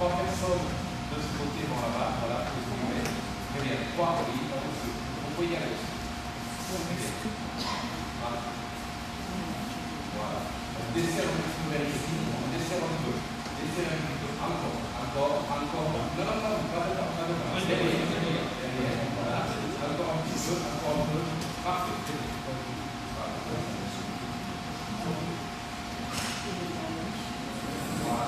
3 personnes de ce côté vont là-bas, voilà, vous pouvez. Très bien, 3, oui, vous pouvez y aller aussi. Très bien. Voilà. Voilà. On desserre un petit peu vers ici, on desserre un peu. Desserre un petit peu, encore. Non, pas de temps. Derrière, voilà. Encore un petit peu, encore un peu. Parfait, très bien. Voilà. Voilà.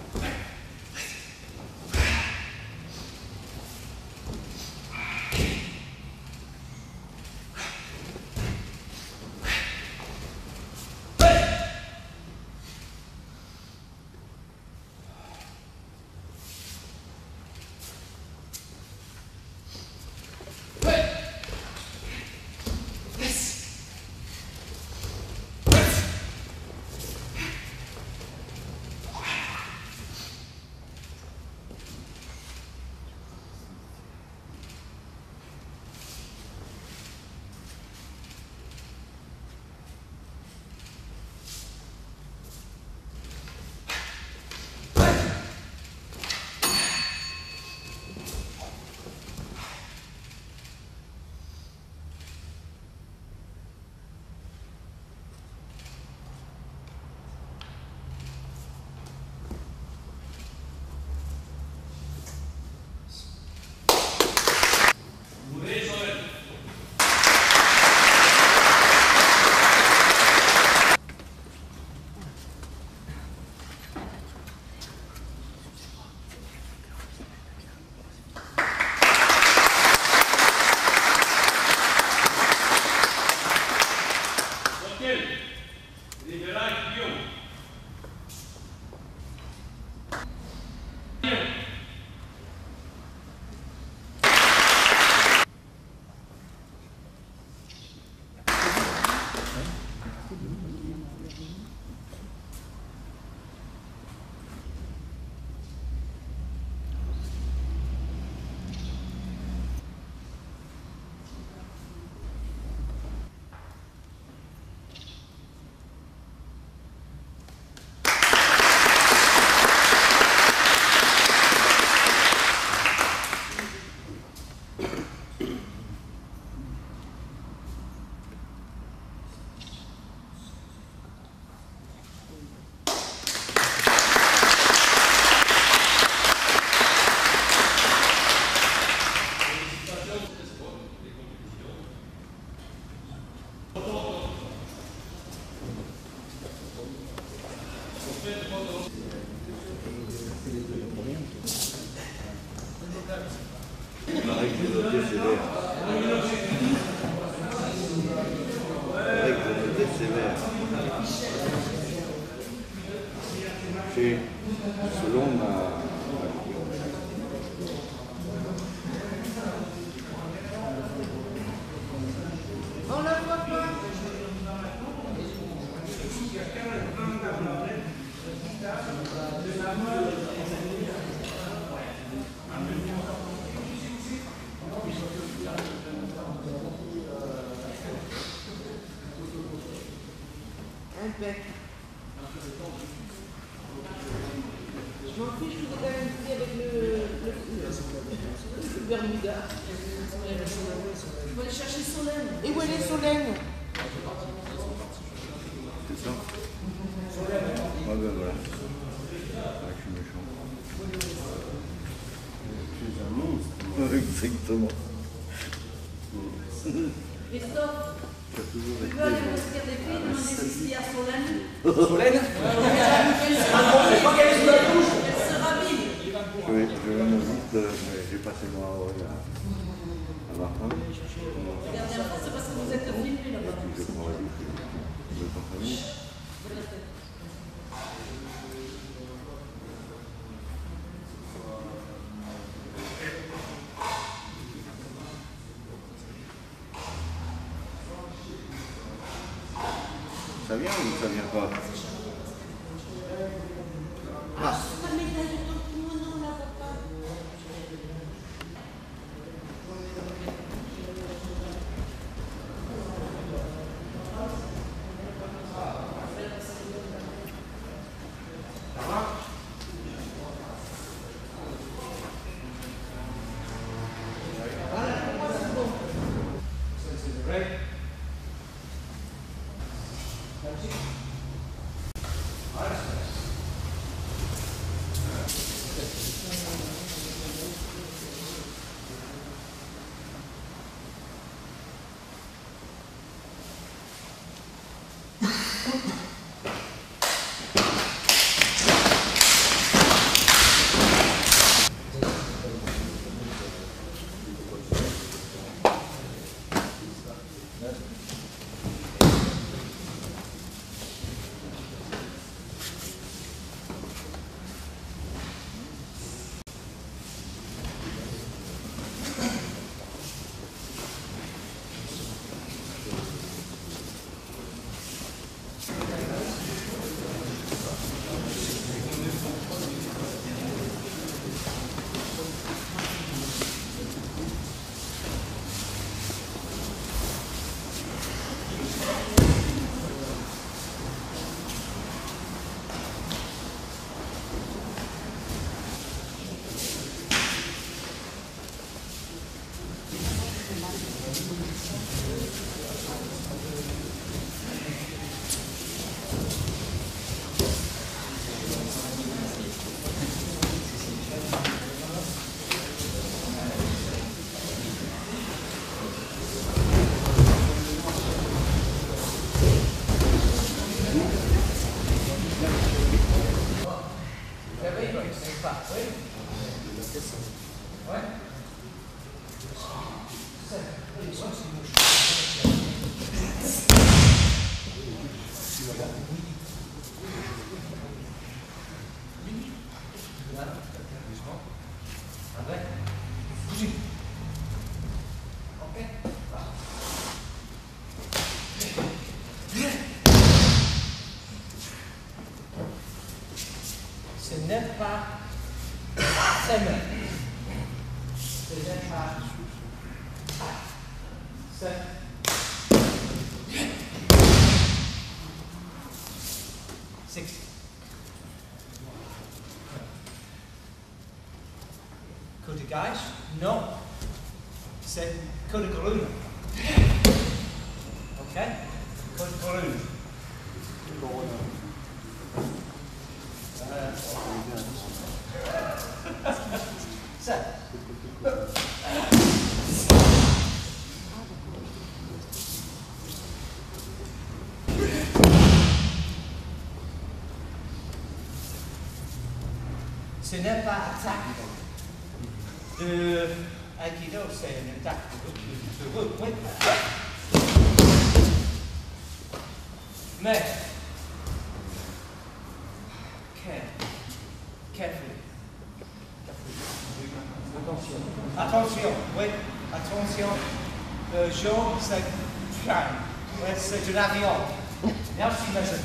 Selon ma on la voit pas. Impec. Je m'en fiche, je voudrais quand même essayer avec le Bermuda. Il faut aller chercher Solène. Et où elle est Solène? C'est ça. Ouais, ben voilà. Ah, je suis méchant. Tu es un monstre. Exactement. Christophe, Tu as toujours tu été. veux aller investir des filles, demander s'il y a Solène? Solène Elle sera bille. Oui, je vais me dire, j'ai passé moi à Martin. La dernière fois, c'est parce que vous êtes filmé là-bas. Je prends la douche. Je me compagnie. Ça vient ou ça vient pas? Ah. Ce n'est pas semaine. Ce n'est pas six. Coup de gauche? Non. C'est coup de grune. Ok? Coup de grune. Ça. Ce n'est pas attaque de Aikido, c'est une attaque de route, oui. Mais, carefully. Attention, oui, attention. Le jaune, c'est train. Ouais, c'est un avion. Merci, monsieur.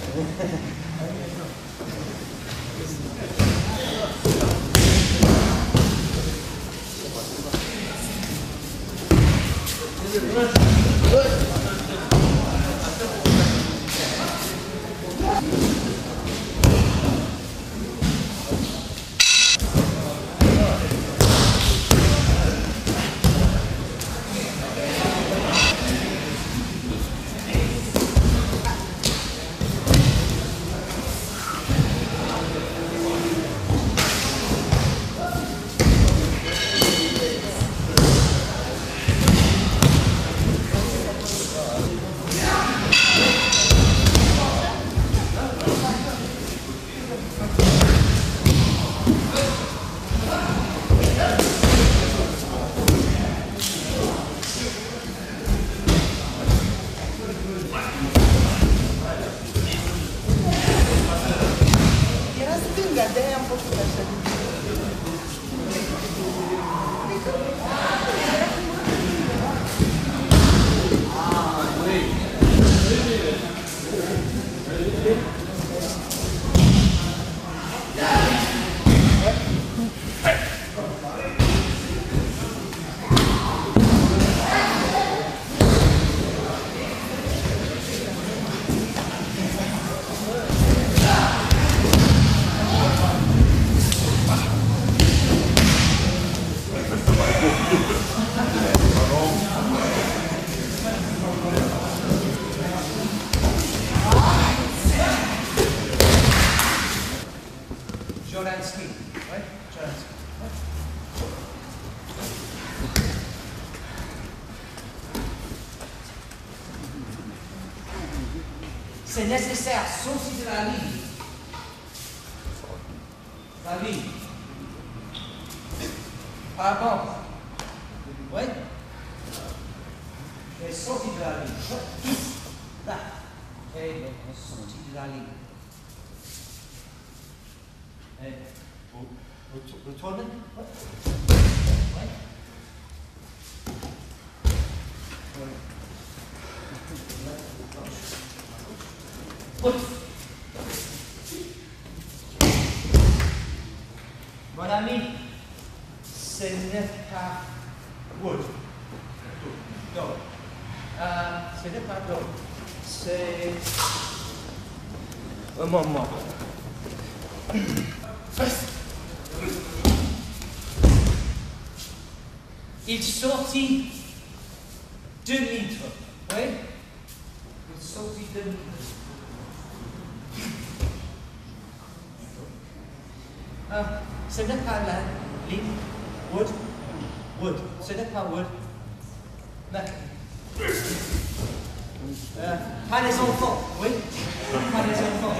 Joransky, right? Joransky. C'est nécessaire, sortir de la ligne. La ligne. Ah bon? Oui? Et sortir de la ligne. Là. Et sortir de la ligne. Et retourne. Oui. Mon ami, ce n'est pas wood. Non. Ce n'est pas d'eau. C'est un moment. Il sortit demi-tour. Oui? Une sortie demi-tour. Ce n'est pas la ligne. Wood. Wood. Ce n'est pas wood. Pas les enfants. Oui? Pas les enfants.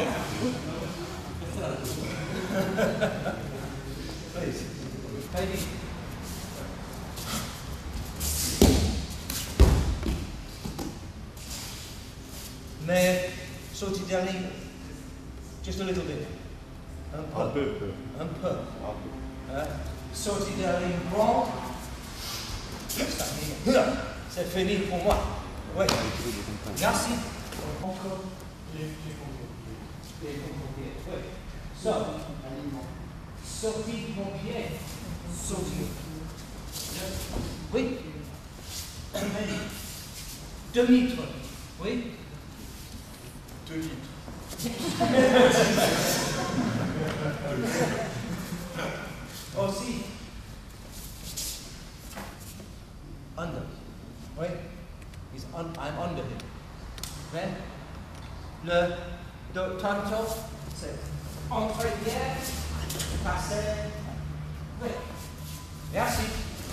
Please. Maybe. Mais sortie de la ligne. Just a little bit. Un peu. Un peu. Sortie de la ligne grande. C'est fini pour moi. Oui. Merci. Encore les pompiers. Oui. So, sortie de pompier. Sortie. Oui. Demi-tour. Oui. 2 litres. Aussi. Under. Oui. I'm under him. Then, le tanto, c'est entretien, passer. Oui. Merci.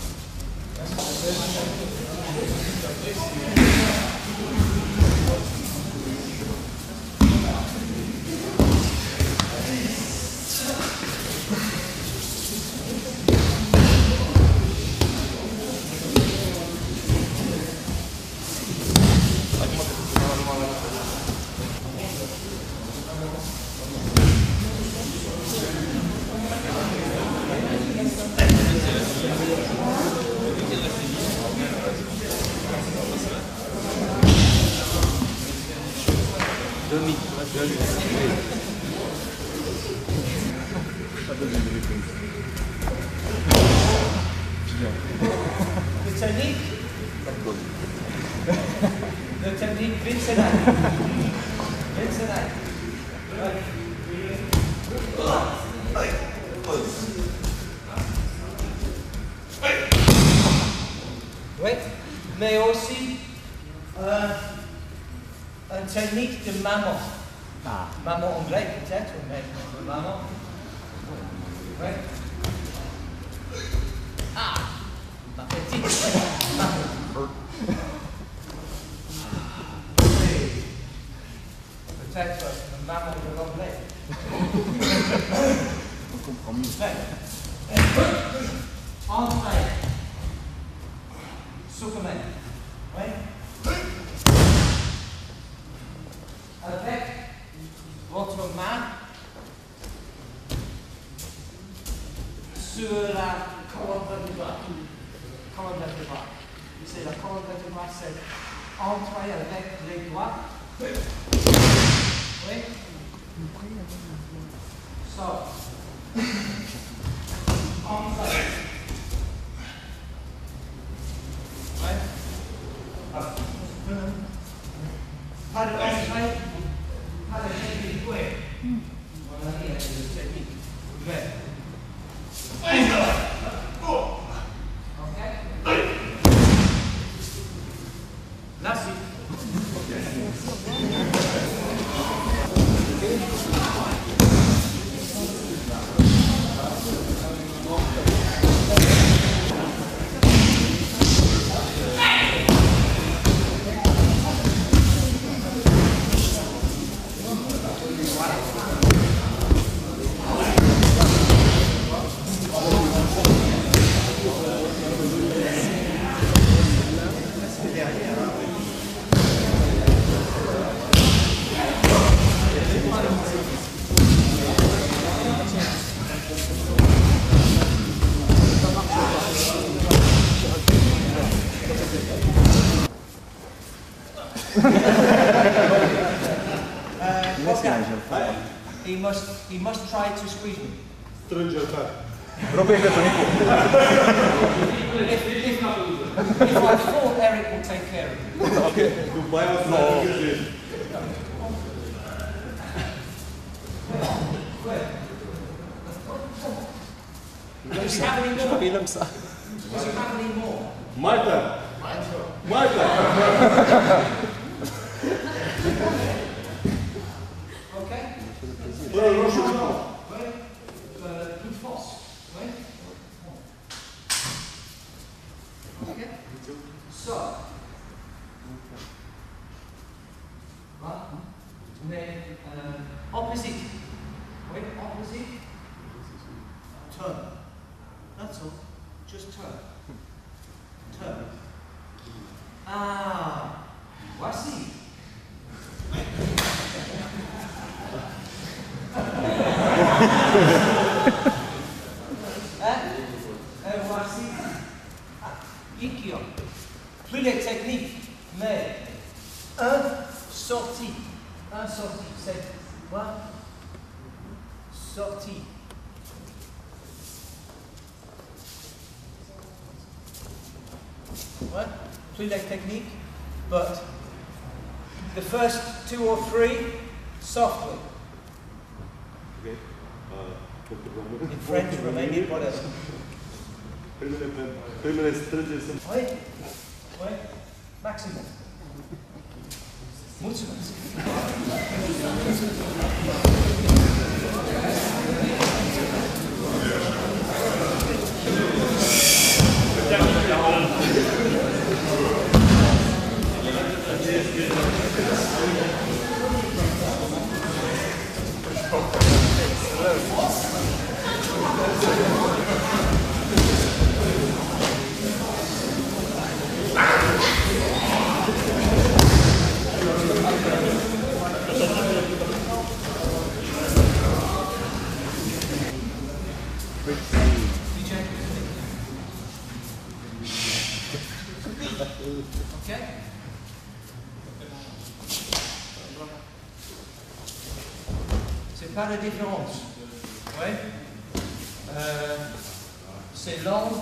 Le technique. Le technique, Vincent. Oui, mais aussi une technique de maman. Maman anglais peut-être, mais maman. Oui. Ma petite. Peut-être maman de l'anglais. On comprend mieux. Entrée. Superman. Oui. Avec votre main sur la colonne vertébrale. C'est la colonne vertébrale, c'est entrer avec les doigts. Oui. So. Entrer. Oui. Pas de entrée, pas de technique. Oui. Voilà, il y a une technique. Oui. Merci. He must try to squeeze me. Robię to nie If I fall, Eric will take care of me. Okej. Does he have any more? Does he have any more? My turn. Ok. Plus de force. Oui. Ok. So. Voilà. Mais opposite. Oui, opposite. Turn. That's all. Just turn. Turn. Ah, voici. Voici. Ikio. Plus les techniques, mais un sorti. Un sorti, c'est quoi? Sorti. What? Plus les techniques, but the first 2 or 3 softly. Okay. In French, Romanian, whatever. Primele strângeți în... Oui, oui, maximum. Mulțumesc. Ok. C'est pas la différence. Oui. C'est long.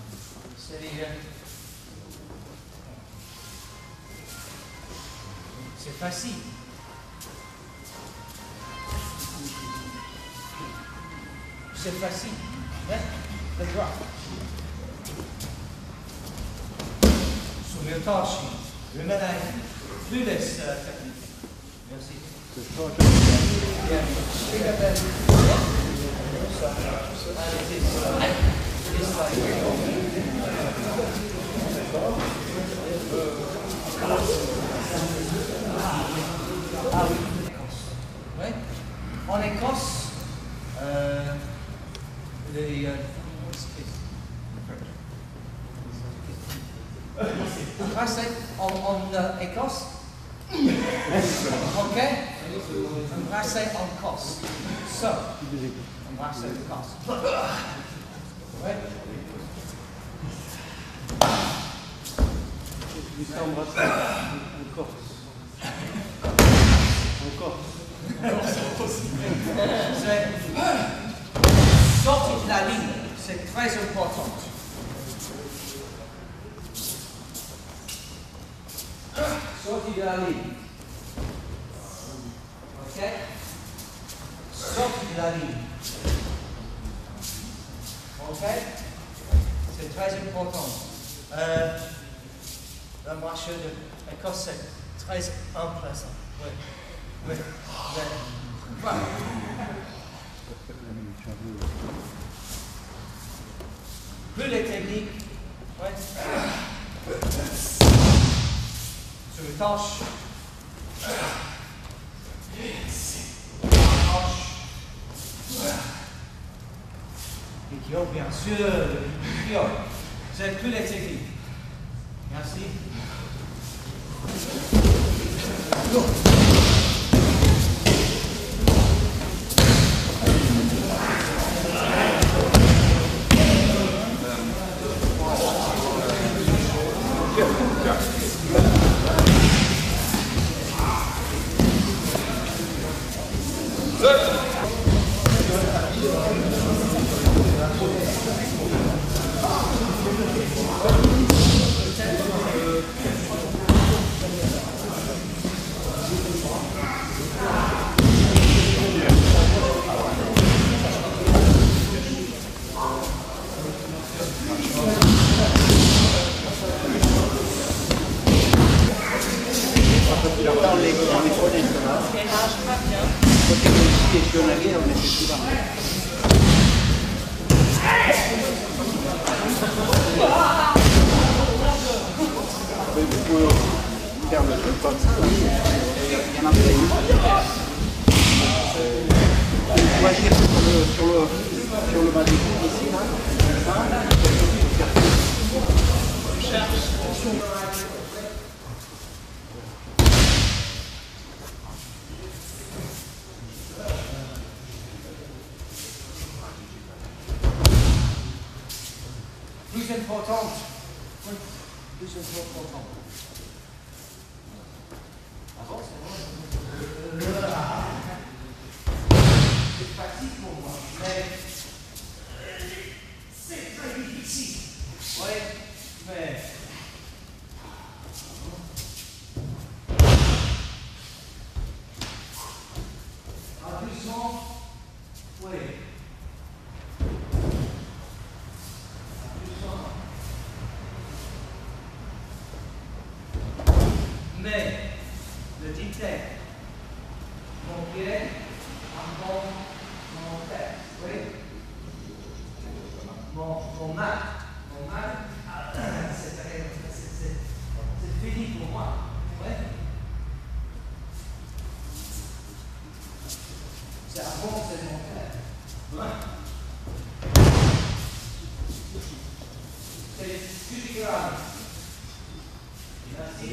C'est facile. C'est facile. Ouais. Le drop. Sur le torche. Le médaille. Plus les techniques. Merci. Yeah. Think of that. It's like ouais. En Écosse, en Écosse, ok? Embrasser en Corse. So, embrasser en Corse. Ouais. Encore. C'est sortir de la ligne, c'est très important. Sortir de la ligne. Ok? Sortir de la ligne. Ok? C'est très important. La marche de l'Écosse, c'est très impressionnant. Oui. Oui. Voilà. Plus les techniques, ouais. Sur les tâches. Et qui ont bien sûr, c'est plus les techniques. Merci. plus importante. Plus importante. C'est facile pour moi, mais c'est très difficile. Oui, mais... Doucement, oui. Doucement. Mais le dicté, mon pied, mon tête, oui. Mon main, c'est fini pour moi, oui. C'est avant, c'est mon tête. Ouais. C'est plus grave. Merci.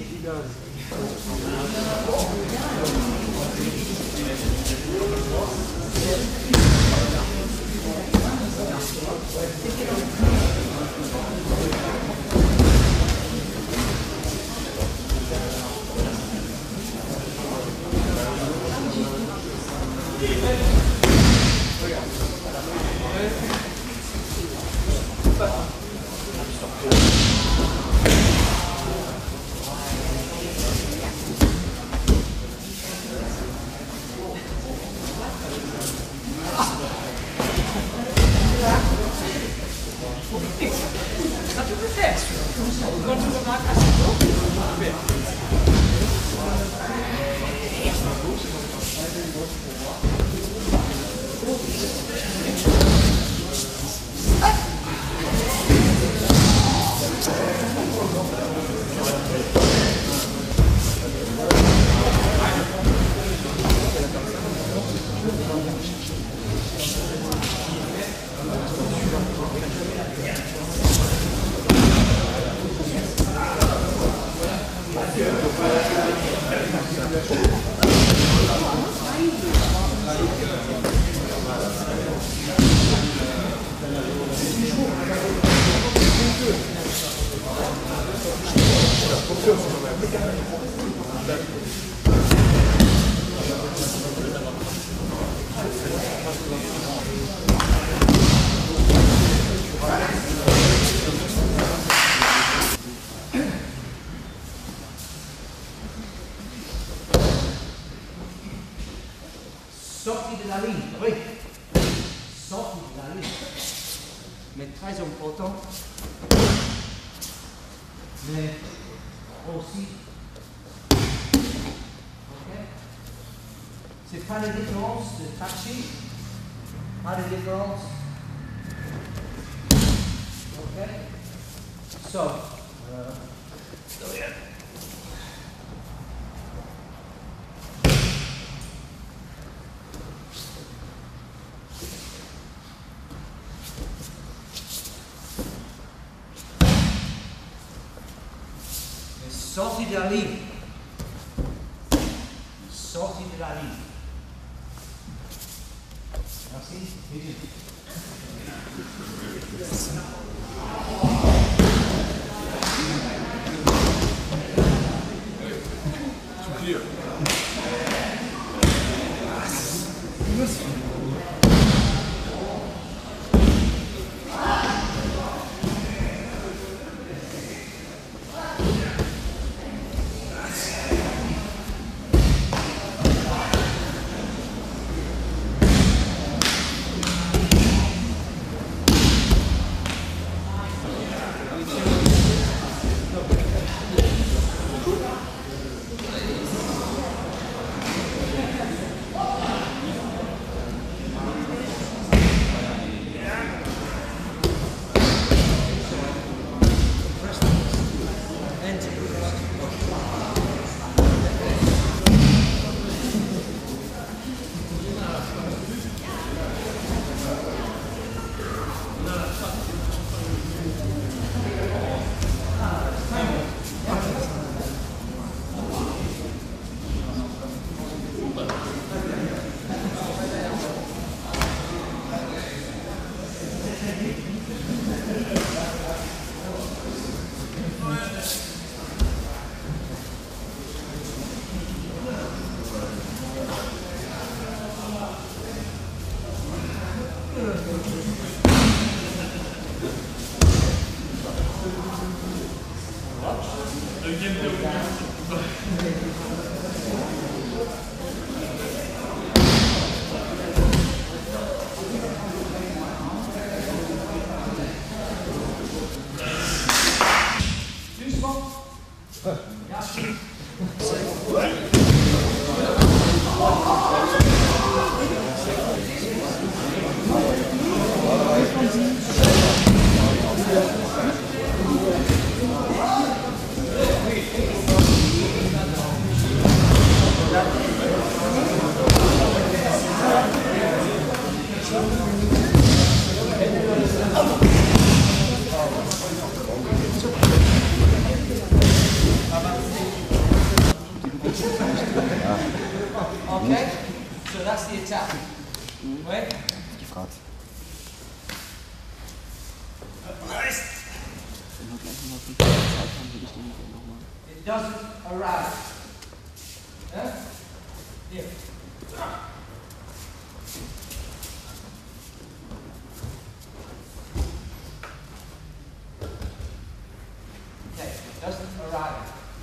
Sortie de la ligne, oui. Sortie de la ligne. Mais très important. Mais aussi. Ok. C'est pas la différence de tachi. Pas de différence. Ok. So. Sortie de la ligne. Sortie de la ligne. Merci. Okay, so that's the attack. Right? It doesn't arrive. Yeah? Here. Okay, it doesn't arrive.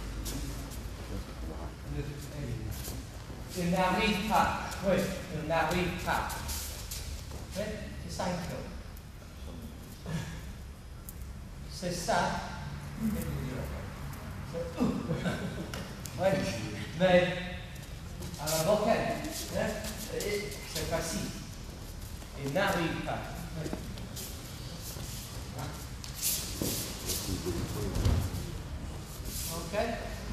Il n'arrive pas. Oui, il n'arrive pas. Oui, c'est ça une chose. C'est ça. Oui, mais à la vocale, c'est facile. Il n'arrive pas. Oui. Ok.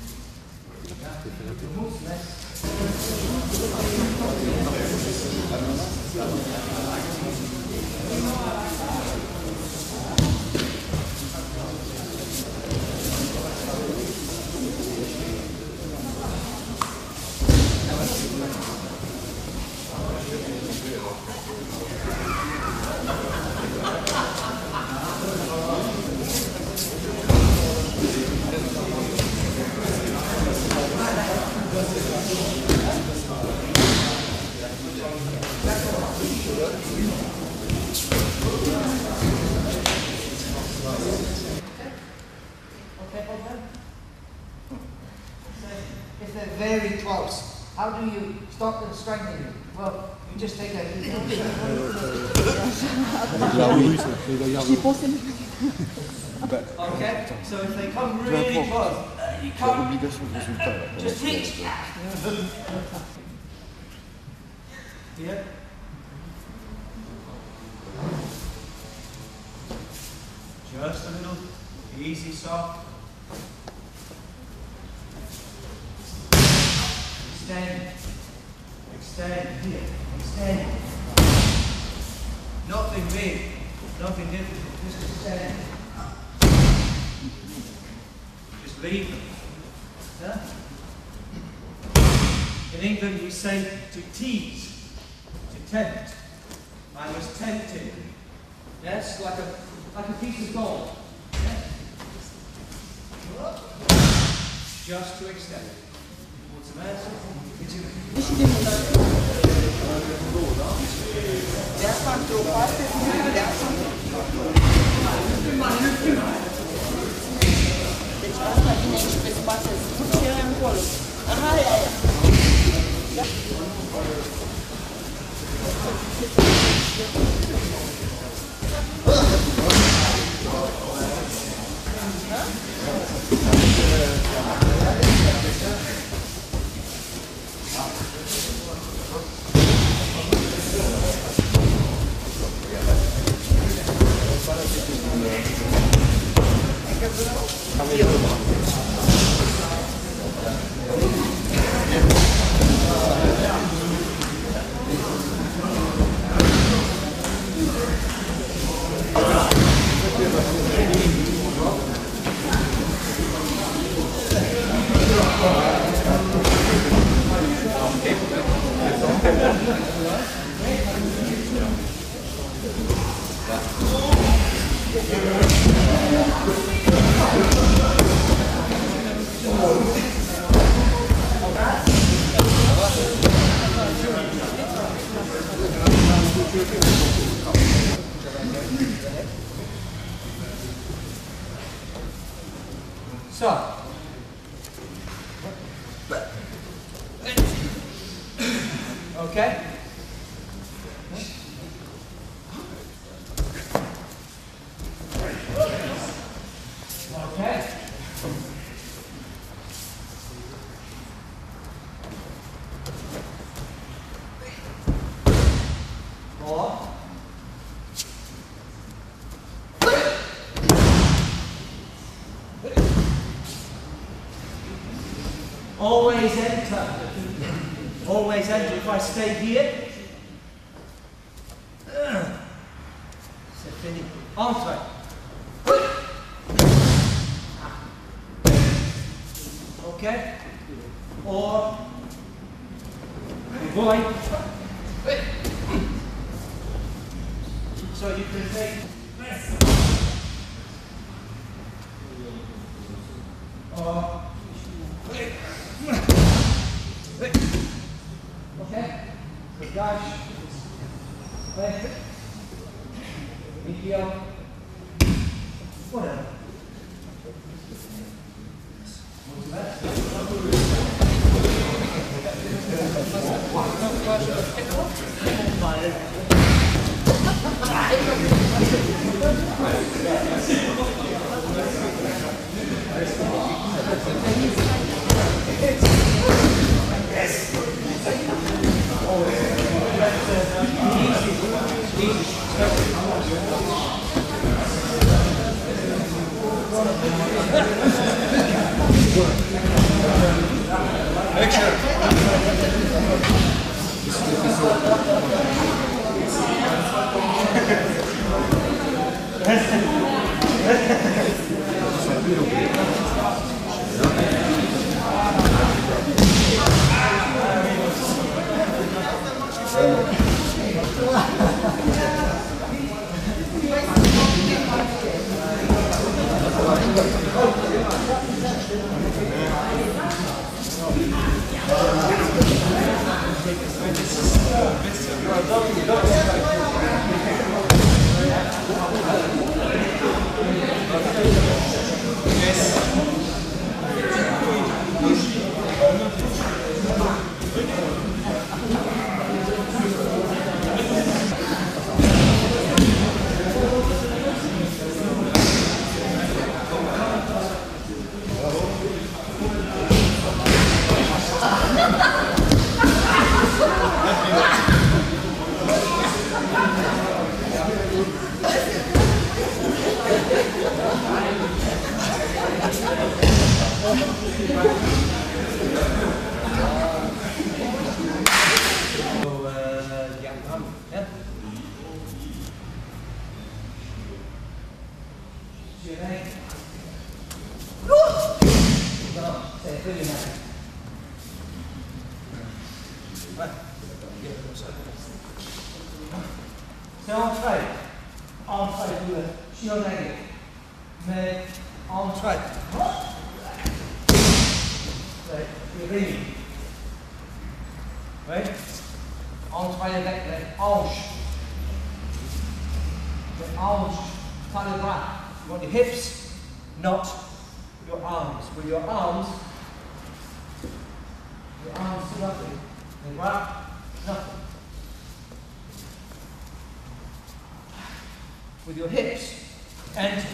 If they're very close, how do you stop them strangling you? Well, you just take a... Okay, so if they come really close, you can't... Just reach. Yeah. Just a little easy, soft. Extend. Extend. Here. Extend. Nothing big. Nothing difficult. Just extend. Just leave them. Yeah? In England we say to tease, to tempt. I was tempted. Yes, like a piece of gold. Yeah? Just to extend it. What's the matter? Deci asta vine aici pe spate, și ăla încolo. Aha, aia. Da? So, Okay? Okay? More. Always enter. Always enter. If I stay here, c'est fini. Entre. Okay? Or void. So you can take or okay? So dash, left, medial, whatever. C'est entrée. Entrée, vous le chionnez. Mais entrée. C'est réuni. Oui. Entrée avec les hanches. Les hanches, pas les bras. You want your hips, not your arms. With your arms do nothing. Les bras, nothing. With your hips, enter.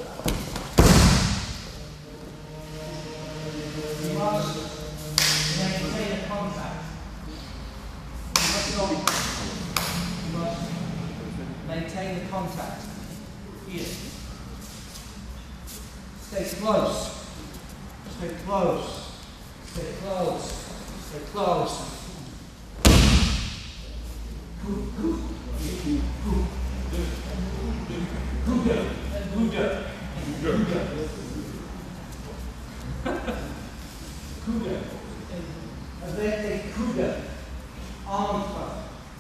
You must maintain a contact. You must maintain the contact. Here. Stay close. Stay close. Stay close. Stay close. Kuda. Avete kuda. Entre.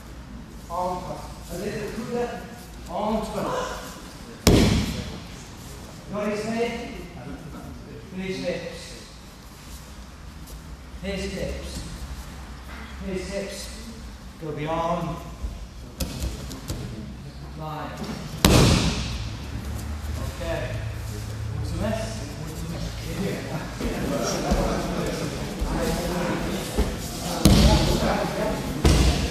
Avete kuda. Entre. Got his head? His hips. His hips. His hips. Go beyond. Line. Okay. Mulțumesc. Mulțumesc.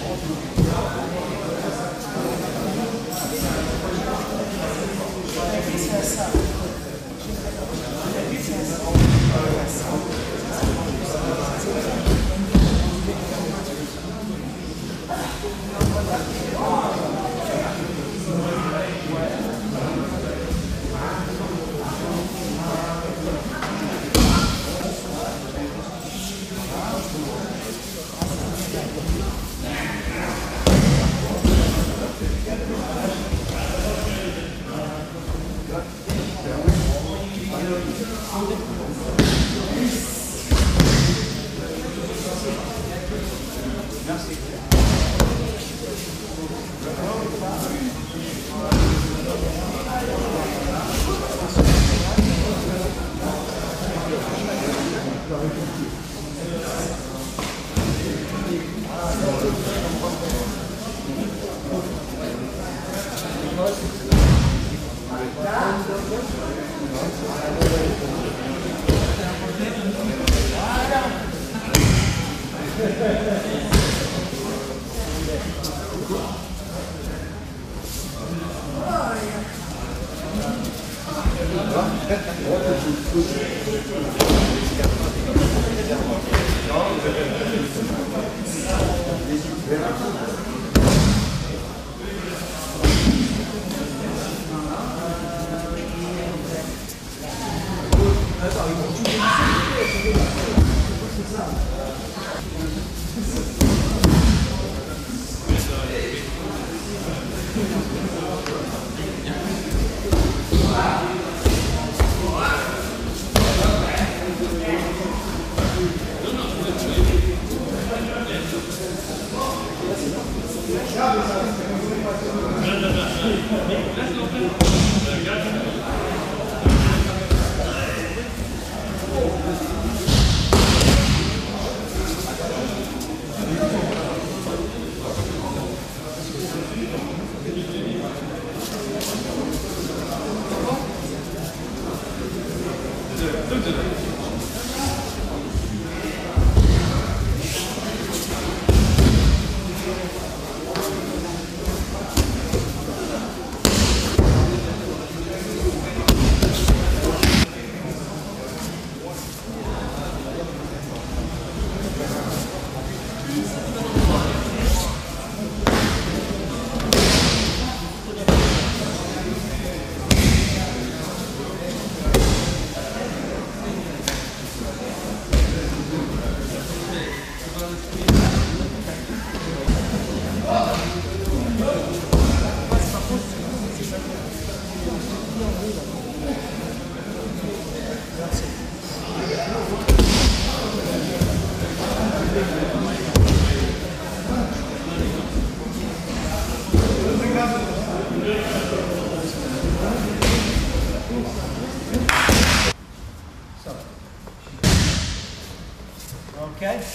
Okay?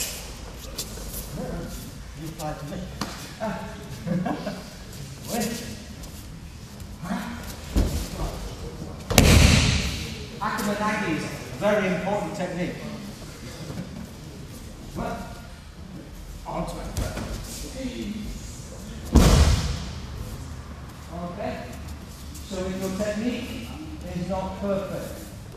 You apply to me. Wait. Akamanagi is a very important technique. Onto it. Okay? So if your technique is not perfect,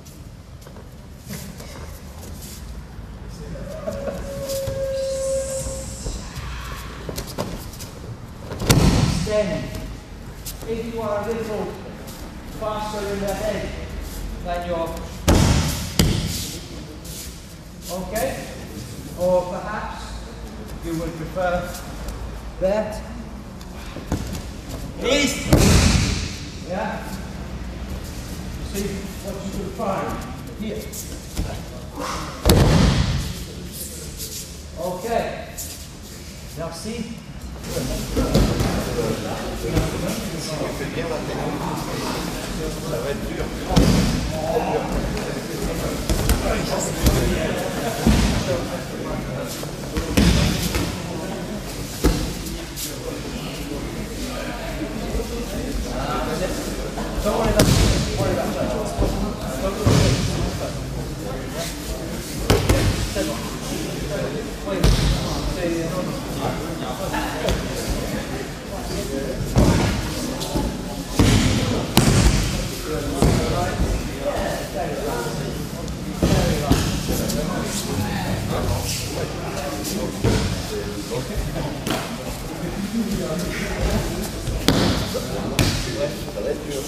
then if you are a little faster in the head than your, okay, or perhaps you would prefer that, east, yeah, see what you can find here, okay, now see. Ça va être dur. Don't worry about that. Wait. Ça va être dur.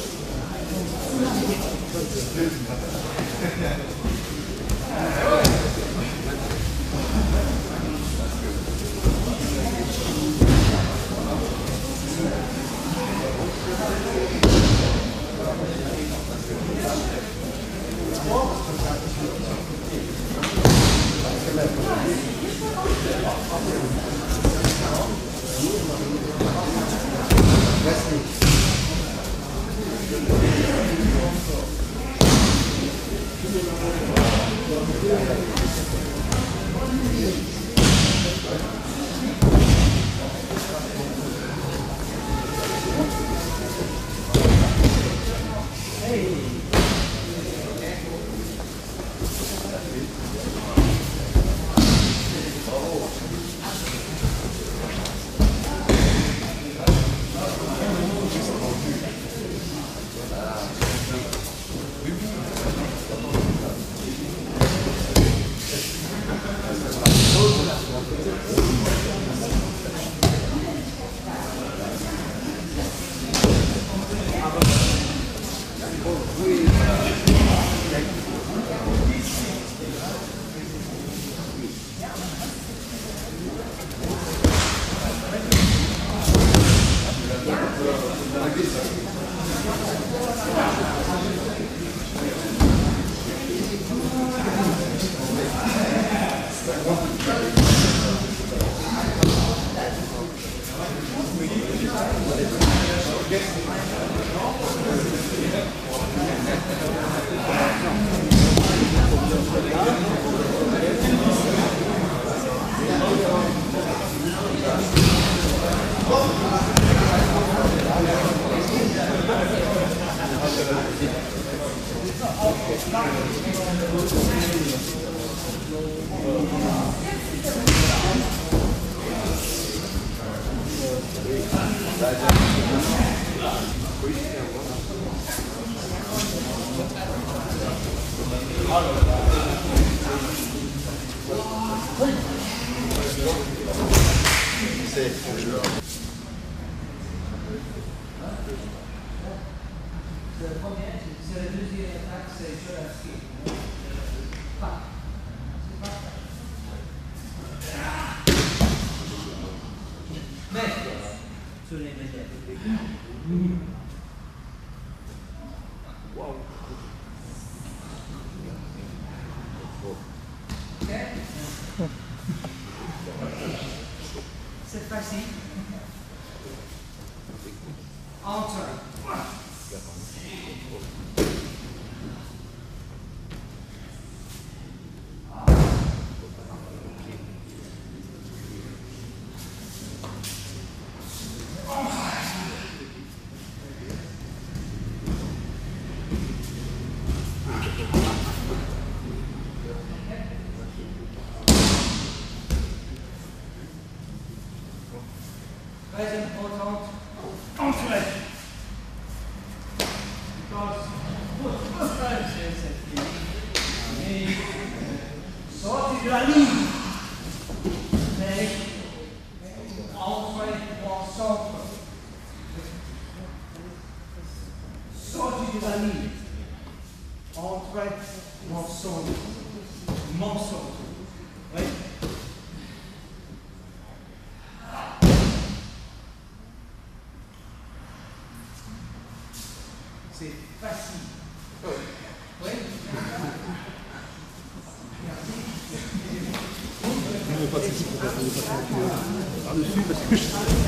C'est la deuxième attaque, c'est sur la ski. Mais, sur les médias. Wow. Cette fois-ci, entre. Très importante, entrée. Et sortie de la ligne. Mais entrée en centre. Sortie de la ligne. Entrée en centre. Mon centre. Oui. C'est facile. Oui. Je ne vais pas cesser pour passer par-dessus parce que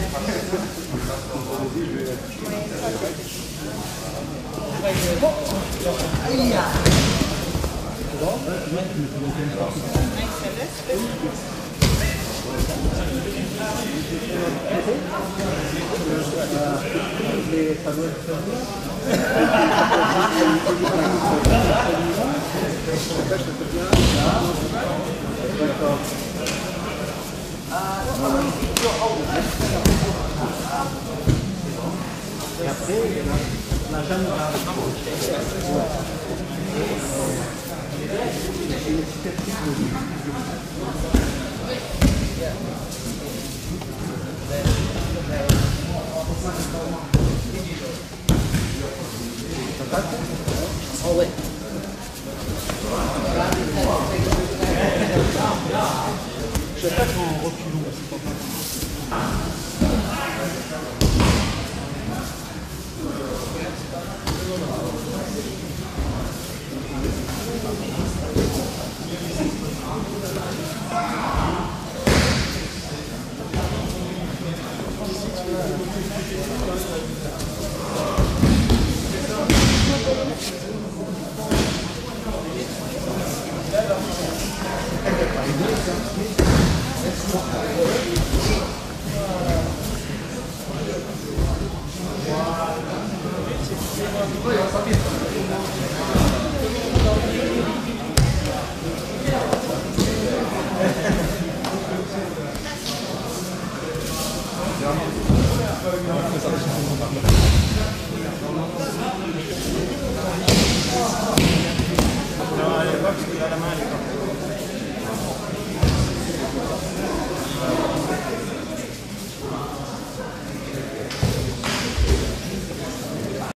les panneaux d'accord. Et après, la jambe et une cicatrice. Oh ouais. Je sais pas qu'en reculons, c'est pas mal. No,